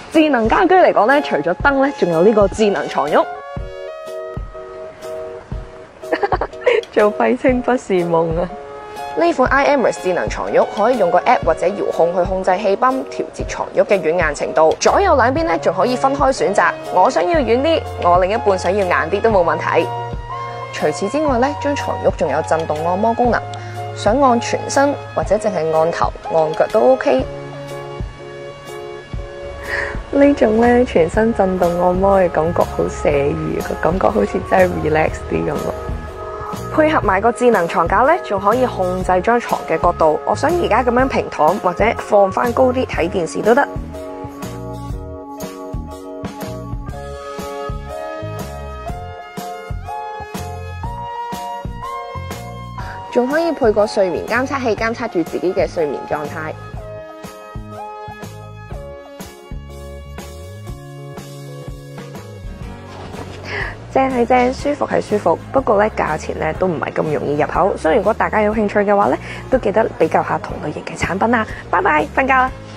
智能家居嚟講咧，除咗燈咧，仲有呢個智能床褥。做廢青不是夢啊！呢款 iAmorous 智能床褥可以用個 app 或者遙控去控制氣泵，調節床褥嘅軟硬程度。左右兩邊咧仲可以分開選擇，我想要軟啲，我另一半想要硬啲都冇問題。除此之外咧，張床褥仲有震動按摩功能，想按全身或者淨係按頭、按腳都 OK。呢種咧全身震動按摩嘅感覺好寫意，個感覺好似真係 relax 啲咁咯。配合埋個智能床架咧，仲可以控制張床嘅角度。我想而家咁樣平躺，或者放翻高啲睇電視都得。仲可以配個睡眠監測器，監測住自己嘅睡眠狀態。正係正，舒服係舒服，不過咧價錢咧都唔係咁容易入口，所以如果大家有興趣嘅話咧，都記得比較下同類型嘅產品啊！拜拜，瞓覺啦〜